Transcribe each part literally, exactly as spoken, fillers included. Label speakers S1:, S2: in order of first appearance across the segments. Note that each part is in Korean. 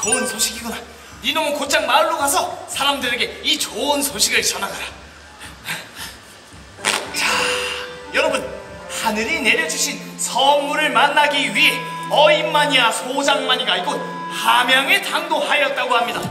S1: 좋은 소식이구나. 니놈은 곧장 마을로 가서 사람들에게 이 좋은 소식을 전하거라. 자, 여러분, 하늘이 내려주신 선물을 만나기 위해 어인마니와 소장마니가 이곳 함양에 당도하였다고 합니다.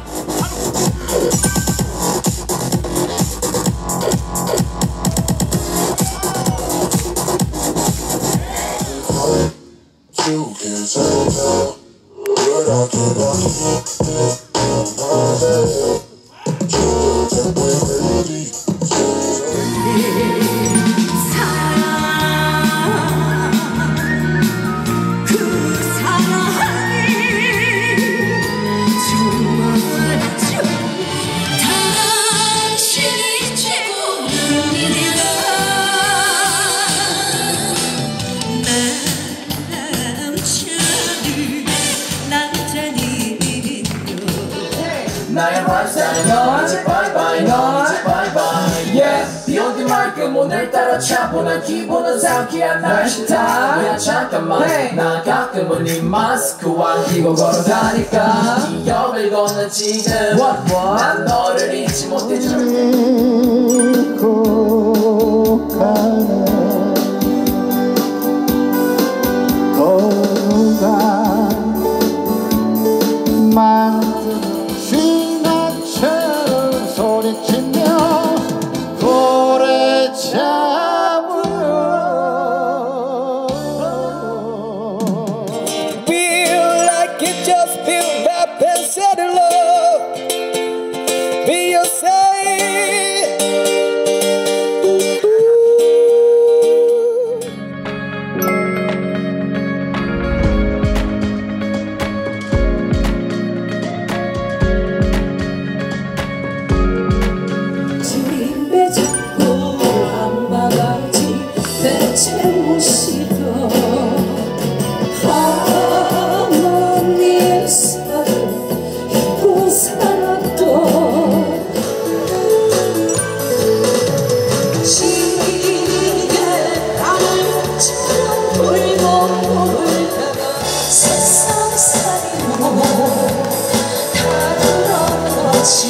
S2: 나의 발사는 너 이제 바이바이 너 이제 바이바이 yeah. 비오는 만큼 오늘따라 차분한 기분은 상쾌한 날씨다. 야 잠깐만 hey. 나 가끔은 네 마스크와 끼고 걸어다니까 기억을 걷는 지금 what, what? 난 너를 잊지 못해
S3: 잊고 가네 거루가 만드는 신나처럼 소리치며 고래 잡으러
S4: Feel like it just feel back and settle up Be yourself
S2: 세상 살이 다 들어놓지